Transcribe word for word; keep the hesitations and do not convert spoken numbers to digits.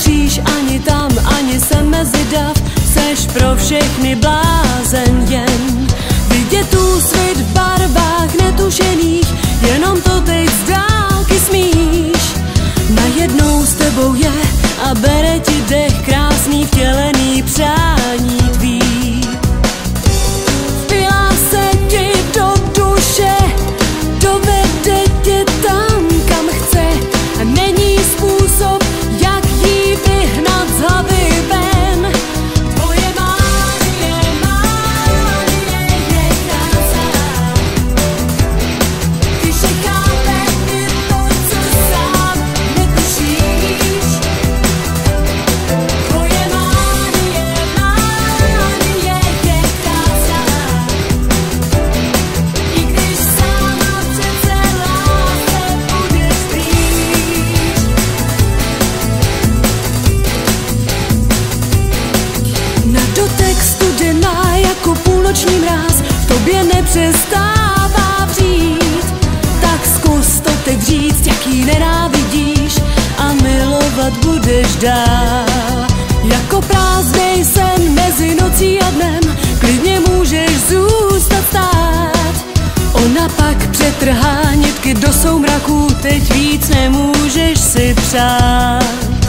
nepatříš ani tam, ani sem mezi dav. Seš pro všechny blázen jen. Vidět tu svět v barvách netušených, jenom to teď z dálky smíš. Najednou s tebou je a bere ti dech, krásný vtělený přání tvý. Vpila se ti do duše, dovede tě tam, kam chce, a není způsob, jak jí vyhnat z hlavy ven. Tvoje Márie, Márie je krásná, když je chápe i to, co sám netušíš. Tvoje Márie, Márie je krásná, i když sama přece lásce budeš blíž. Na dotek studená jako půlnoční mráz v tobě nepřestává vřít. Tak zkus to teď říct, jaký nenávidíš, a milovat budeš dál. Jako prázdnej sen mezi nocí a dnem, klidně můžeš zůstat stát. Ona pak přetrhá nitky do soumraku, teď víc nemůžeš si přát.